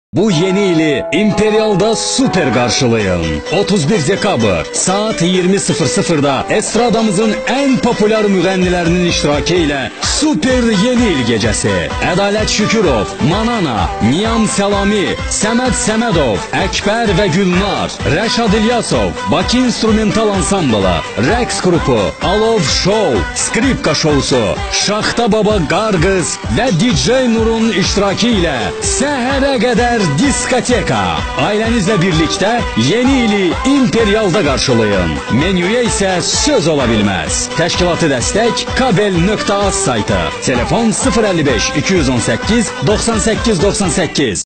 Bu yeni ili Imperial'da süper karşılayın. 31 dekabr saat 20.00'da estradamızın en popüler müğənnilərinin iştirakı ile süper yeni il gecesi. Ədalət Şükürov, Manana, Niyam Selami, Səməd Səmədov, Əkbər ve Gülnar, Rəşad İlyasov, Bakı İnstrumental Ansamblı, Rəqs Grupu, Alov Show, Skripka Showsu, Şaxta Baba Qarqız ve DJ Nur'un iştirakı ile səhərə qədər diskoteka. Ailenizle birlikte yeni ili Imperial'da karşılayın. Menüye ise söz olabilmez. Teşkilatı destek kabel.az saytı. Telefon 055 218 98 98.